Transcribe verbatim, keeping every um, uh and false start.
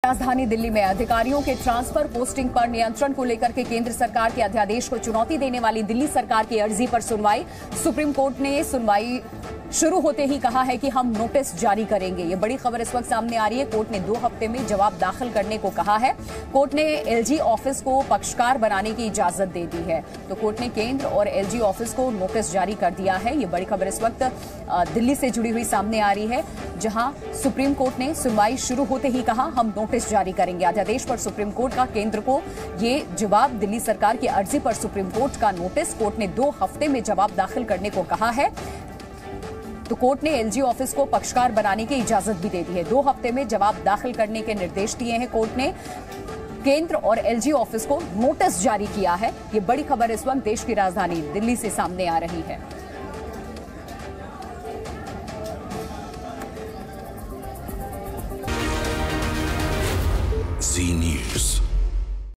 राजधानी दिल्ली में अधिकारियों के ट्रांसफर पोस्टिंग पर नियंत्रण को लेकर के केंद्र सरकार के अध्यादेश को चुनौती देने वाली दिल्ली सरकार की अर्जी पर सुनवाई। सुप्रीम कोर्ट ने सुनवाई शुरू होते ही कहा है कि हम नोटिस जारी करेंगे। ये बड़ी खबर इस वक्त सामने आ रही है। कोर्ट ने दो हफ्ते में जवाब दाखिल करने को कहा है। कोर्ट ने एलजी ऑफिस को पक्षकार बनाने की इजाजत दे दी है। तो कोर्ट ने केंद्र और एलजी ऑफिस को नोटिस जारी कर दिया है। ये बड़ी खबर इस वक्त दिल्ली से जुड़ी हुई सामने आ रही है, जहां सुप्रीम कोर्ट ने सुनवाई शुरू होते ही कहा हम नोटिस जारी करेंगे। अध्यादेश पर सुप्रीम कोर्ट का केंद्र को ये जवाब, दिल्ली सरकार की अर्जी पर सुप्रीम कोर्ट का नोटिस। कोर्ट ने दो हफ्ते में जवाब दाखिल करने को कहा है। तो कोर्ट ने एलजी ऑफिस को पक्षकार बनाने की इजाजत भी दे दी है। दो हफ्ते में जवाब दाखिल करने के निर्देश दिए हैं कोर्ट ने। केंद्र और एलजी ऑफिस को नोटिस जारी किया है। ये बड़ी खबर इस वक्त देश की राजधानी दिल्ली से सामने आ रही है। जी न्यूज़।